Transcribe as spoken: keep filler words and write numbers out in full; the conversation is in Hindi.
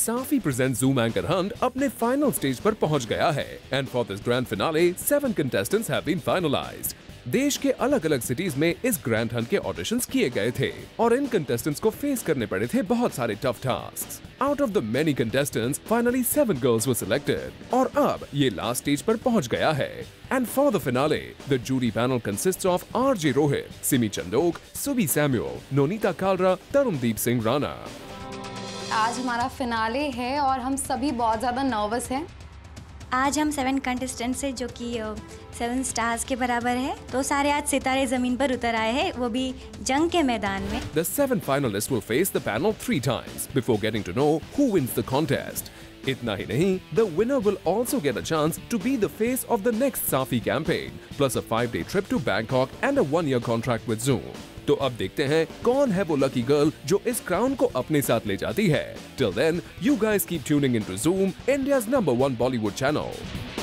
साफी प्रेजेंट जूम एंकर हंट अपने फाइनल स्टेज पर पहुंच गया है and for this grand finale seven contestants have been finalised. देश के अलग अलग सिटीज में इस ग्रैंड हंट के ऑडिशंस किए गए थे और इन कंटेस्टेंट्स को फेस करने पड़े थे बहुत सारे tough tasks. Out of the many contestants finally seven girls were selected और अब ये लास्ट स्टेज पर पहुंच गया है। And for the finale the jury panel consists of RJ Rohit, Simi Chandok, Subi Samuel, Nonita Kalra, Tarundeep Singh Rana. आज हमारा फिनाले है और हम सभी बहुत ज़्यादा नर्वस हैं। आज हम सेवन कंटेस्टेंट्स हैं जो कि सेवन स्टार्स के बराबर है, तो सारे आज सितारे जमीन पर उतर आए हैं, वो भी जंग के मैदान में। The seven finalists will face the panel three times before getting to know who wins the contest. इतना ही नहीं, the winner will also get a chance to be the face of the next Safi campaign, plus a five-day trip to Bangkok and a one-year contract with Zoom. तो अब देखते हैं कौन है वो लकी गर्ल जो इस क्राउन को अपने साथ ले जाती है। Till then, you guys keep tuning into Zoom, India's number one Bollywood channel.